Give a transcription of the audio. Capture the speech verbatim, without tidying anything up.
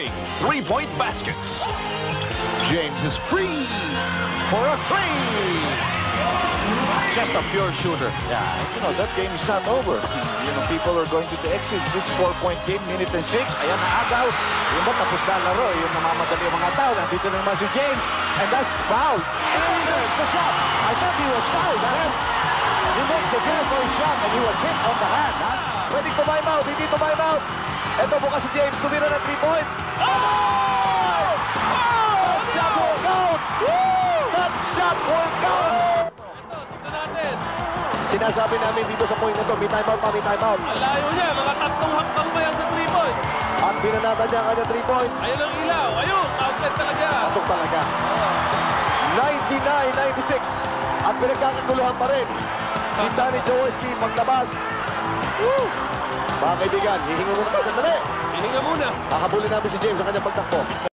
winning three-point baskets. James is free for a three. Just a pure shooter. Yeah, you know, that game is not over. You know, people are going to the exits. This four-point game, minute and six. Ayan na agaw. Yung ba, tapos na laro. Yung namamadali yung mga tao. Nandito na naman si James. And that's foul. And there's the shot. I thought he was fouled. Yes. He makes the beautiful shot and he was hit on the hand. Huh? Pwede tumime out. Hindi tumime out. Ito bukas si James. Tumira ng three points. Oh! Oh! That shot will count. Woo! That shot will count. Sinasabi namin dito sa point na to, may time out pa, may time out. Ang layo niya, mga tatlong hakbang pa yan sa three points. At binanata niya kanya three points. Ayun ang ilaw, ayun, outlet talaga. Pasok talaga. ninety-nine ninety-six. At pinagkakaguluhan pa rin. Si Sonny Jaworski paglabas. Woo! Mga kaibigan, hihinga muna tayo sandali. Hininga muna. Kakabulin namin si James sa kanyang pagtakbo.